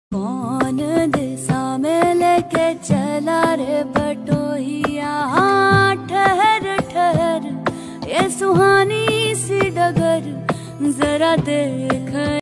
कौन दिशा में लेके चला रे बटोहिया। हाँ, ठहर ठहर ये सुहानी सी डगर जरा दिल